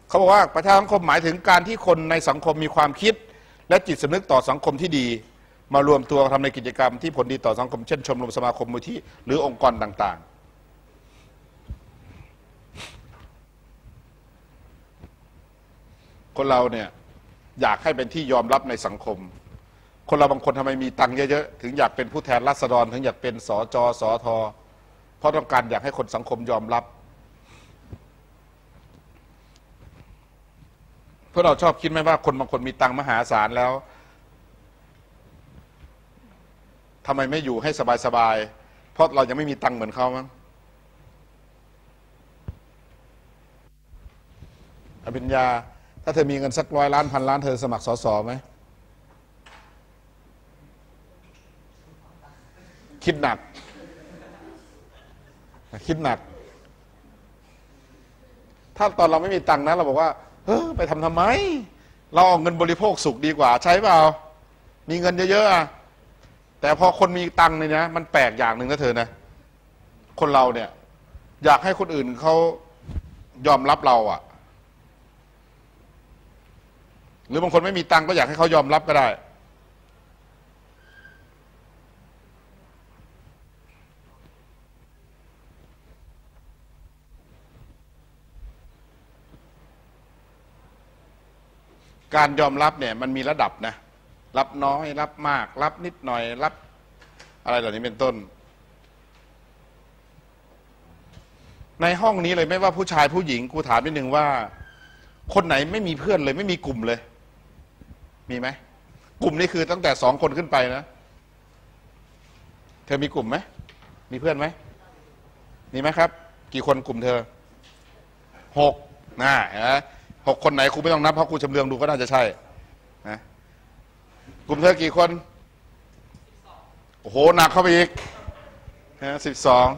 เขาบอกว่าประชาสังคมหมายถึงการที่คนในสังคมมีความคิดและจิตสำนึกต่อสังคมที่ดีมารวมตัวทำในกิจกรรมที่ผลดีต่อสังคมเช่นชมรมสมาคมมูลที่หรือองค์กรต่างๆคนเราเนี่ยอยากให้เป็นที่ยอมรับในสังคมคนเราบางคนทำไมมีตังค์เยอะๆถึงอยากเป็นผู้แทนราษฎรถึงอยากเป็นสจสทเพราะต้องการอยากให้คนสังคมยอมรับเพราะเราชอบคิดไหมว่าคนบางคนมีตังค์มหาศาลแล้วทำไมไม่อยู่ให้สบายๆเพราะเรายังไม่มีตังค์เหมือนเขามั้งอภิญญาถ้าเธอมีเงินสัก100 ล้าน1,000 ล้านเธอสมัครสสไหมคิดหนักถ้าตอนเราไม่มีตังค์นะเราบอกว่าไปทำไมเราเอาเงินบริโภคสุขดีกว่าใช่เปล่ามีเงินเยอะๆแต่พอคนมีตังค์เนี่ยนะมันแปลกอย่างหนึ่งนะเธอนะคนเราเนี่ยอยากให้คนอื่นเขายอมรับเราอะหรือบางคนไม่มีตังค์ก็อยากให้เขายอมรับก็ได้การยอมรับเนี่ยมันมีระดับนะรับน้อยรับมากรับนิดหน่อยรับอะไรเหล่านี้เป็นต้นในห้องนี้เลยไม่ว่าผู้ชายผู้หญิงกูถามนิดนึงว่าคนไหนไม่มีเพื่อนเลยไม่มีกลุ่มเลยมีไหมกลุ่มนี้คือตั้งแต่2 คนขึ้นไปนะเธอมีกลุ่มไหมมีเพื่อนไหมมีไหมครับกี่คนกลุ่มเธอ6นะ6 คนไหนครูไม่ต้องนับเพราะครูชำเลืองดูก็น่าจะใช่นะกลุ่มเธอกี่คนโอ้โหหนักเข้าไปอีก12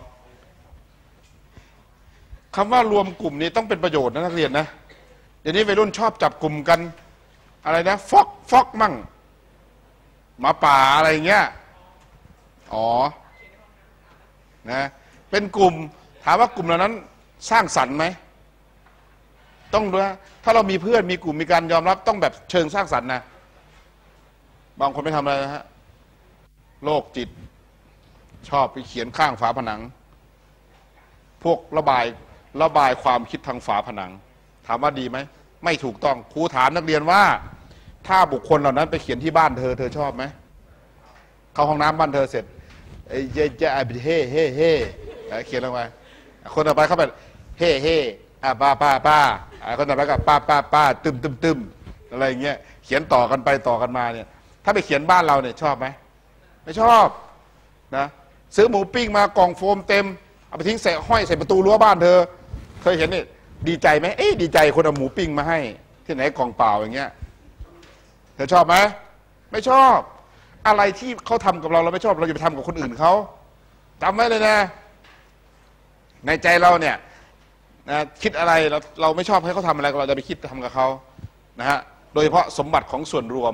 คำว่ารวมกลุ่มนี้ต้องเป็นประโยชน์นะนักเรียนนะเดี๋ยวนี้วัยรุ่นชอบจับกลุ่มกันอะไรนะฟอกมั่งหมาป่าอะไรเงี้ยอ๋อนะเป็นกลุ่มถามว่ากลุ่มเหล่านั้นสร้างสรรค์ไหมต้องดูนะถ้าเรามีเพื่อนมีกลุ่มมีการยอมรับต้องแบบเชิงสร้างสรรค์นะบางคนไม่ทำอะไรนะฮะโรคจิตชอบไปเขียนข้างฝาผนังพวกระบายความคิดทางฝาผนังถามว่าดีไหมไม่ถูกต้องครูถามนักเรียนว่าถ้าบุคคลเหล่านั้นไปเขียนที่บ้านเธอชอบไหมเข้าห้องน้ำบ้านเธอเสร็จเฮ่เขียนลงไปคนต่อไปเข้าไปเฮ่ป้าคนต่อไปก็ป้าตึมอะไรอย่างเงี้ยเขียนต่อกันไปต่อกันมาเนี่ยถ้าไปเขียนบ้านเราเนี่ยชอบไหมไม่ชอบนะซื้อหมูปิ้งมากล่องโฟมเต็มเอาไปทิ้งห้อยใส่ประตูรั้วบ้านเธอเคยเห็นนี่ดีใจไหมดีใจคนเอาหมูปิ้งมาให้ที่ไหนกล่องเปล่าอย่างเงี้ยเธอชอบไหมไม่ชอบอะไรที่เขาทำกับเราไม่ชอบเราอย่าไปทำกับคนอื่นเขาจำไว้เลยนะในใจเราเนี่ยนะคิดอะไรเราไม่ชอบให้เขาทำอะไรเราจะไปคิดทำกับเขานะฮะโดยเฉพาะสมบัติของส่วนรวม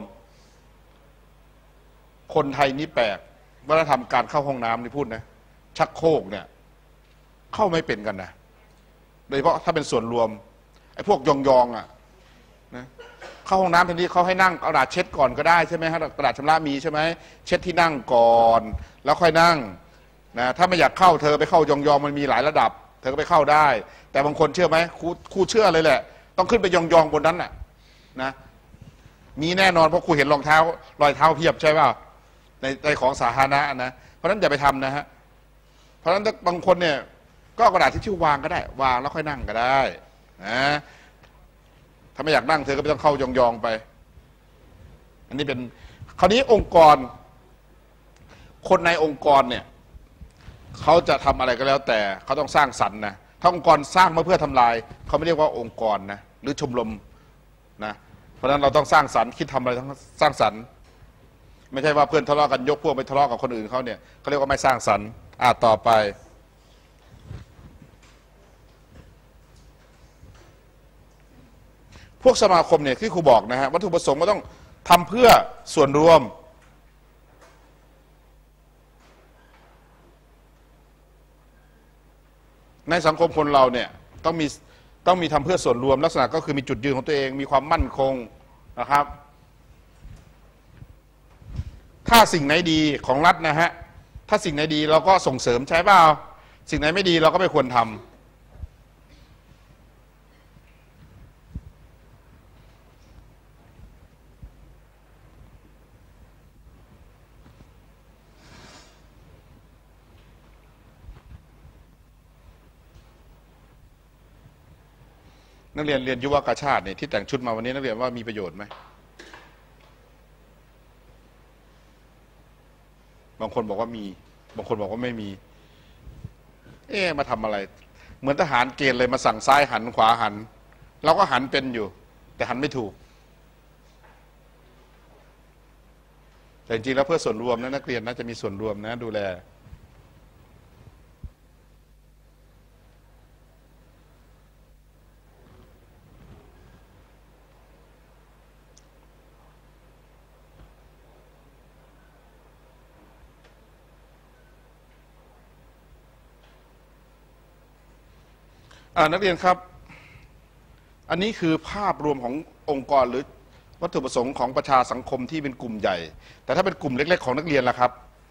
คนไทยนี่แปลกวัฒนธรรมการเข้าห้องน้ำนี่พูดนะชักโครกเนี่ยเข้าไม่เป็นกันนะโดยเฉพาะถ้าเป็นส่วนรวมไอ้พวกยองอ่ะนะเข้าห้องน้ำทีนี้เขาให้นั่งเอากระดาษเช็ดก่อนก็ได้ใช่ไหมฮะกระดาษชำระมีใช่ไหมเช็ดที่นั่งก่อนแล้วค่อยนั่งนะถ้าไม่อยากเข้าเธอไปเข้ายองมันมีหลายระดับเธอก็ไปเข้าได้แต่บางคนเชื่อไหมครูเชื่อเลยแหละต้องขึ้นไปยองบนนั้นน่ะนะมีแน่นอนเพราะครูเห็นรอยเท้าเพียบใช่ป่ะในของสาธารณะนะเพราะฉะนั้นอย่าไปทำนะฮะเพราะฉะนั้นบางคนเนี่ยก็กระดาษทิชชู่วางก็ได้วางแล้วค่อยนั่งก็ได้นะถ้าไม่อยากนั่งเธอก็ไม่ต้องเข้ายองไปอันนี้เป็นคราวนี้องค์กรคนในองค์กรเนี่ยเขาจะทำอะไรก็แล้วแต่เขาต้องสร้างสรรค์นะถ้าองค์กรสร้างมาเพื่อทำลายเขาไม่เรียกว่าองค์กรนะหรือชมรมนะเพราะฉะนั้นเราต้องสร้างสรรค์คิดทำอะไรต้องสร้างสรรค์ไม่ใช่ว่าเพื่อนทะเลาะกันยกพวกไปทะเลาะกับคนอื่นเขาเนี่ยเขาเรียกว่าไม่สร้างสรรค์ต่อไปพวกสมาคมเนี่ยที่ครูบอกนะฮะวัตถุประสงค์ก็ต้องทำเพื่อส่วนรวมในสังคมคนเราเนี่ยต้องมีต้องมีทำเพื่อส่วนรวมลักษณะก็คือมีจุดยืนของตัวเองมีความมั่นคงนะครับถ้าสิ่งไหนดีของรัฐนะฮะถ้าสิ่งไหนดีเราก็ส่งเสริมใช่เปล่าสิ่งไหนไม่ดีเราก็ไม่ควรทำนักเรียนเรียนยุวกาชาติเนี่ยที่แต่งชุดมาวันนี้นักเรียนว่ามีประโยชน์ไหมบางคนบอกว่ามีบางคนบอกว่าไม่มีมาทำอะไรเหมือนทหารเกณฑ์เลยมาสั่งซ้ายหันขวาหันเราก็หันเป็นอยู่แต่หันไม่ถูกแต่จริงๆแล้วเพื่อส่วนรวมนะนักเรียนน่าจะมีส่วนรวมนะดูแลนักเรียนครับอันนี้คือภาพรวมขององค์กรหรือวัตถุประสงค์ของประชาสังคมที่เป็นกลุ่มใหญ่แต่ถ้าเป็นกลุ่มเล็กๆของนักเรียนล่ะครับ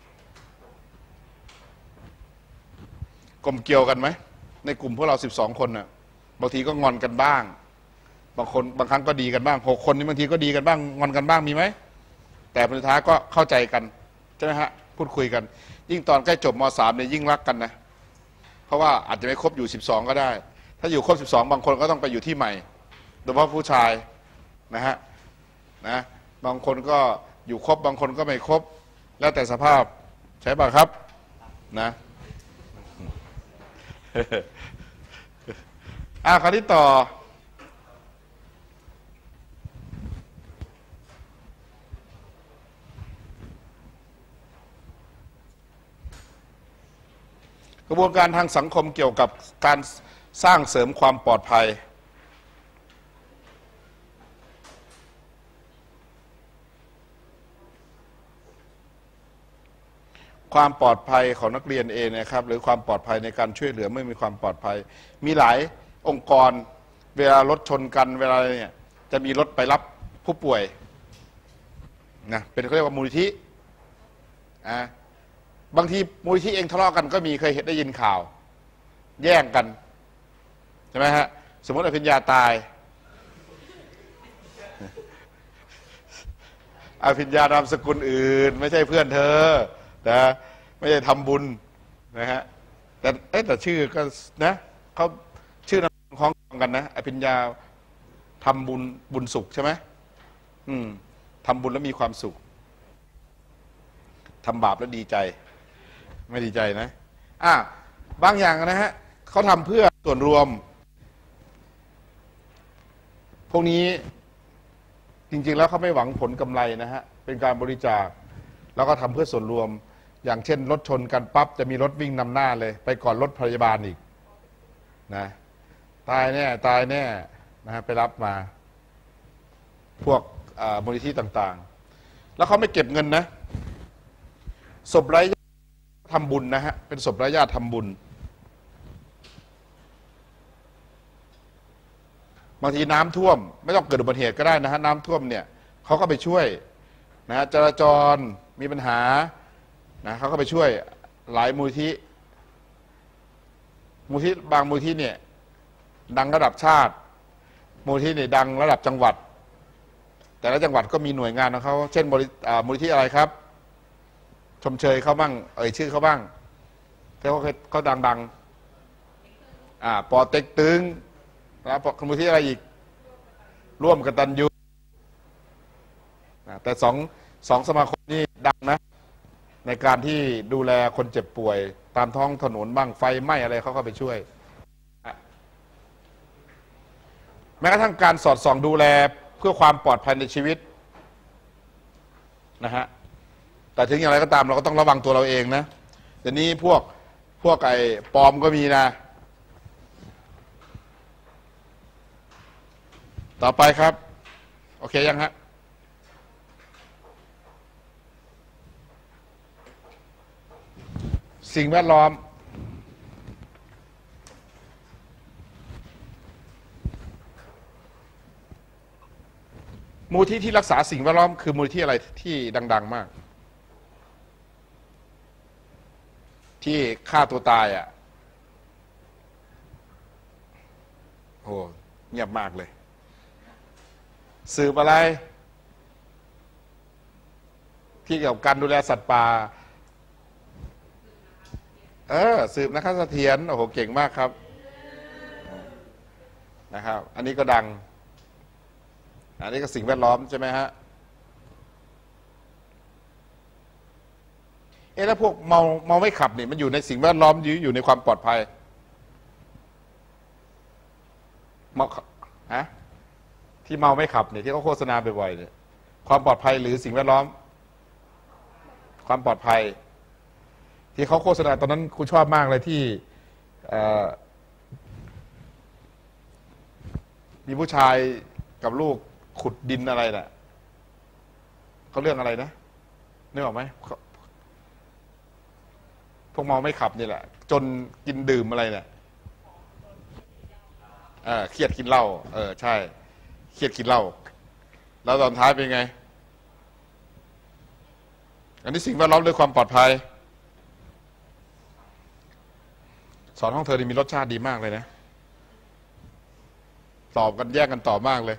กลมเกลียวกันไหมในกลุ่มพวกเรา12 คนน่ะบางทีก็งอนกันบ้างบางคนบางครั้งก็ดีกันบ้าง6 คนนี่บางทีก็ดีกันบ้างงอนกันบ้างมีไหมแต่สุดท้ายก็เข้าใจกันใช่ไหมฮะพูดคุยกันยิ่งตอนใกล้จบม.3เนี่ยยิ่งรักกันนะเพราะว่าอาจจะไม่ครบอยู่12ก็ได้ถ้าอยู่ครบ12บางคนก็ต้องไปอยู่ที่ใหม่โดยเฉพาะผู้ชายนะฮะนะบางคนก็อยู่ครบบางคนก็ไม่ครบแล้วแต่สภาพใช่ป่ะครับนะคราวที่ต่อกระบวนการทางสังคมเกี่ยวกับการสร้างเสริมความปลอดภัยความปลอดภัยของนักเรียนเองนะครับหรือความปลอดภัยในการช่วยเหลือเมื่อมีความปลอดภัยมีหลายองค์กรเวลารถชนกันเวลาเนี่ยจะมีรถไปรับผู้ป่วยนะเป็นเขาเรียกว่ามูลนิธิบางทีมูลนิธิเองทะเลาะกันก็มีเคยเห็นได้ยินข่าวแย่งกันใช่ไหมฮะสมมติอภิญญาตายอภิญญานามสกุลอื่นไม่ใช่เพื่อนเธอนะไม่ใช่ทำบุญนะฮะแต่ชื่อก็นะเขาชื่อนามคล้องกันนะอภิญญาทำบุญสุขใช่ไหมทำบุญแล้วมีความสุขทำบาปแล้วดีใจไม่ดีใจนะบางอย่างนะฮะเขาทำเพื่อส่วนรวมพวกนี้จริงๆแล้วเขาไม่หวังผลกำไรนะฮะเป็นการบริจาคแล้วก็ทำเพื่อส่วนรวมอย่างเช่นรถชนกันปั๊บจะมีรถวิ่งนำหน้าเลยไปก่อนรถพยาบาลอีกนะตายแน่ตายแน่นะฮะไปรับมาพวกมูลนิธิต่างๆแล้วเขาไม่เก็บเงินนะศพไร้ญาติทำบุญนะฮะเป็นศพไร้ญาติทำบุญบางทีน้ำท่วมไม่ต้องเกิดอุบัติเหตุก็ได้นะฮะน้ำท่วมเนี่ยเขาก็ไปช่วยนะจราจรมีปัญหานะเขาก็ไปช่วยหลายมูลที่บางมูลที่เนี่ยดังระดับชาติมูลที่เนี่ยดังระดับจังหวัดแต่ละจังหวัดก็มีหน่วยงานของเขาเช่นมูลที่อะไรครับชมเชยเขาบ้างชื่อเขาบ้างเขาดังปอเต็กตึงแล้วมูลที่อะไรอีกร่วมกตัญญูแต่สองสมาคมนี้ดังนะในการที่ดูแลคนเจ็บป่วยตามท้องถนนบ้างไฟไหม้อะไรเขาก็ไปช่วยแม้กระทั่งการสอดส่องดูแลเพื่อความปลอดภัยในชีวิตนะฮะแต่ถึงอย่างไรก็ตามเราก็ต้องระวังตัวเราเองนะเดี๋ยวนี้พวกไอ้ปลอมก็มีนะต่อไปครับโอเคยังฮะสิ่งแวดล้อมมูลที่รักษาสิ่งแวดล้อมคือมูลที่อะไรที่ดังๆมากที่ฆ่าตัวตายอ่ะโอ้เงียบมากเลยสืบอะไรที่เกี่ยวกับการดูแลสัตว์ป่าสืบนะครับเสถียรโอ้โหเก่งมากครับนะครับอันนี้ก็ดังอันนี้ก็สิ่งแวดล้อมใช่ไหมฮะแล้วพวกเมาไม่ขับเนี่ยมันอยู่ในสิ่งแวดล้อมอยู่ในความปลอดภัยเมาฮะที่เมาไม่ขับเนี่ยที่เขาโฆษณาบ่อยๆเนี่ยความปลอดภัยหรือสิ่งแวดล้อมความปลอดภัยที่เขาโฆษณาตอนนั้นคุณชอบมากเลยที่มีผู้ชายกับลูกขุดดินอะไรน่ะเขาเรื่องอะไรนะนึกออกไหมพวกเมาไม่ขับนี่แหละจนกินดื่มอะไรเนี่ยเครียดกินเหล้าใช่เครียดกินเหล้าแล้วตอนท้ายเป็นไงอันนี้สิ่งแวดล้อมด้วยความปลอดภัยสอนห้องเธอนี่มีรสชาติดีมากเลยนะตอบกันแยกกันตอบมากเลย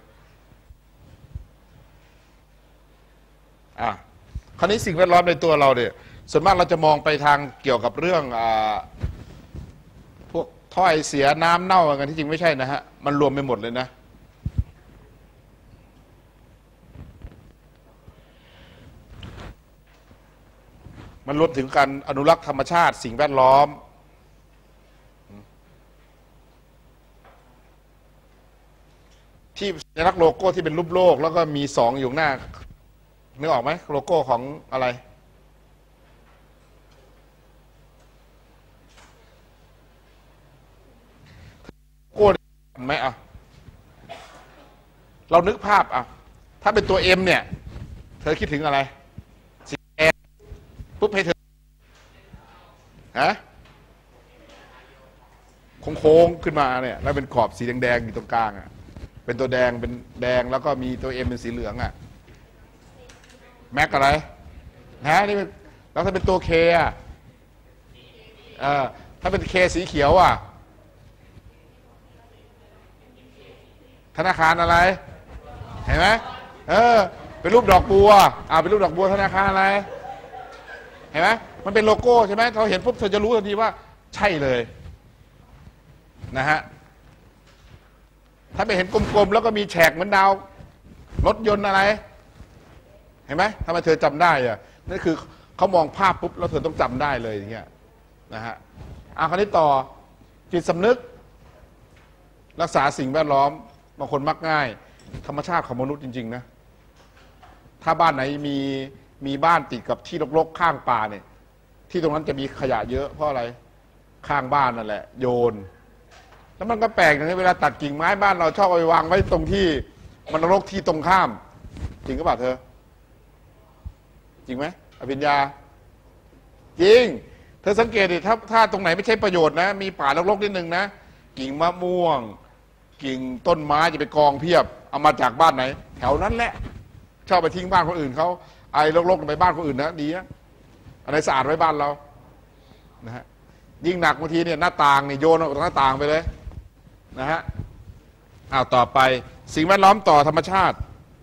คราวนี้สิ่งแวดล้อมในตัวเราเนี่ยส่วนมากเราจะมองไปทางเกี่ยวกับเรื่องพวกถ้อยเสียน้ำเน่าอะไรกันที่จริงไม่ใช่นะฮะมันรวมไปหมดเลยนะมันรวมถึงการอนุรักษ์ธรรมชาติสิ่งแวดล้อมที่สัญลักษณ์โลโก้ที่เป็นรูปโลกแล้วก็มี2อยู่หน้านึกออกไหมโลโก้ของอะไรโลโก้ไหมเรานึกภาพถ้าเป็นตัว M เนี่ยเธอคิดถึงอะไรสีแดงปุ๊บให้เธอโค้งขึ้นมาเนี่ยแล้วเป็นขอบสีแดงๆอยู่ตรงกลางเป็นตัวแดงเป็นแดงแล้วก็มีตัว M เป็นสีเหลืองแม็กอะไรนี่แล้วถ้าเป็นตัว K ถ้าเป็น K สีเขียวธนาคารอะไรเห็นไหมเป็นรูปดอกบัวเป็นรูปดอกบัวธนาคารอะไรเห็นไหมมันเป็นโลโก้ใช่ไหมเราเห็นปุ๊บเธอจะรู้ทันทีว่าใช่เลยนะฮะถ้าไปเห็นกลมๆแล้วก็มีแฉกเหมือนดาวรถยนต์อะไรเห็นไหมทำไมเธอจำได้นั่นคือเขามองภาพปุ๊บแล้วเธอต้องจำได้เลยอย่างเงี้ยนะฮะคราวนี้ต่อจิตสำนึกรักษาสิ่งแวดล้อมบางคนมักง่ายธรรมชาติของมนุษย์จริงๆนะถ้าบ้านไหนมีบ้านติดกับที่รกๆข้างป่าเนี่ยที่ตรงนั้นจะมีขยะเยอะเพราะอะไรข้างบ้านนั่นแหละโยนแล้วมันก็แปลกนะเวลาตัดกิ่งไม้บ้านเราชอบเอาไปวางไว้ตรงที่มันรกที่ตรงข้ามจริงก็เปล่าเธอจริงไหมอภิญญาจริงเธอสังเกตดิถ้าตรงไหนไม่ใช่ประโยชน์นะมีป่ารกๆนิดนึงนะกิ่งมะม่วงกิ่งต้นไม้จะไปกองเพียบเอามาจากบ้านไหนแถวนั้นแหละชอบไปทิ้งบ้านคนอื่นเขาไอ้รกๆไปบ้านคนอื่นนะดีนะอะไรสะอาดไว้บ้านเรานะฮะยิ่งหนักบางทีเนี่ยหน้าต่างเนี่ยโยนออกจากหน้าต่างไปเลยนะฮะต่อไปสิ่งแวดล้อมต่อธรรมชาติ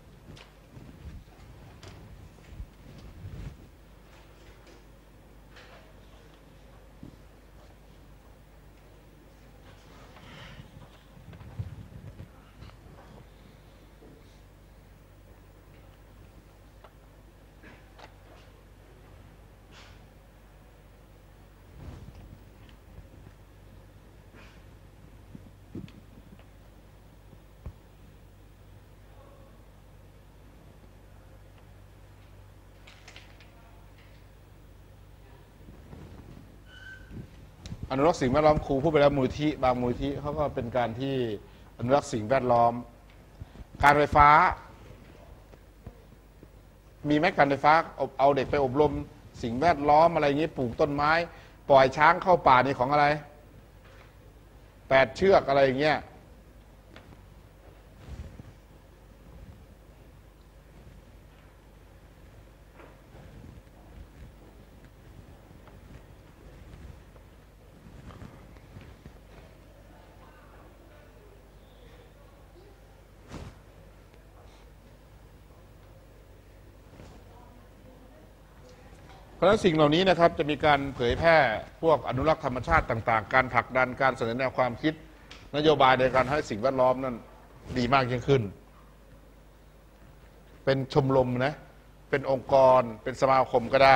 อนุรักษ์สิ่งแวดล้อมครูพูดไปแล้วมูลที่บางมูลที่เขาก็เป็นการที่อนุรักษ์สิ่งแวดล้อมการไฟฟ้ามีไหมการไฟฟ้าเอาเด็กไปอบรมสิ่งแวดล้อมอะไรอย่างนี้ปลูกต้นไม้ปล่อยช้างเข้าป่านี่ของอะไร8 เชือกอะไรอย่างเงี้ยราะฉะนั้นสิ่งเหล่านี้นะครับจะมีการเผยแพร่พวกอนุรักษ์ธรรมชาติต่างๆการผลักดันการเสนอแนวความคิดนโยบายในการให้สิ่งแวดล้อมนั้นดีมากยิ่งขึ้นเป็นชมรมนะเป็นองค์กรเป็นสมาคมก็ได้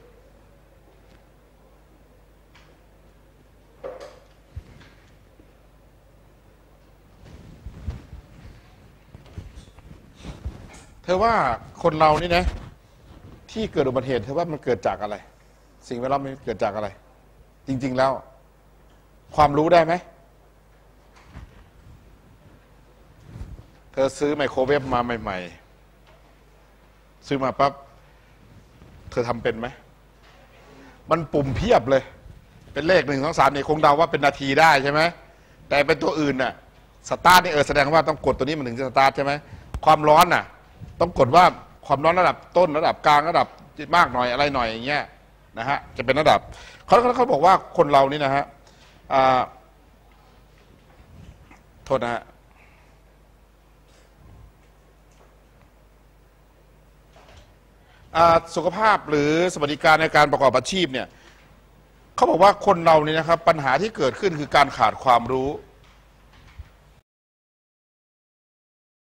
เธอว่าคนเรานี่นะที่เกิดอุบัติเหตุเธอว่ามันเกิดจากอะไรสิ่งแวดล้อมมันเกิดจากอะไรจริงๆแล้วความรู้ได้ไหมเธอซื้อไมโครเวฟมาใหม่ๆซื้อมาปั๊บเธอทำเป็นไหมมันปุ่มเพียบเลยเป็นเลข1 2 3เนี่ยคงเดาว่าเป็นนาทีได้ใช่ไหมแต่เป็นตัวอื่นน่ะสตาร์ทนี่แสดงว่าต้องกดตัวนี้มันถึงจะสตาร์ทใช่ไหมความร้อนน่ะต้องกดว่าความร้อนระดับต้นระดับกลางระดับมากหน่อยอะไรหน่อยอย่างเงี้ยนะฮะจะเป็นระดับเขาบอกว่าคนเรานี่นะฮะโทษนะฮะสุขภาพหรือสวัสดิการในการประกอบอาชีพเนี่ยเขาบอกว่าคนเราเนี่ยนะครับปัญหาที่เกิดขึ้นคือการขาดความรู้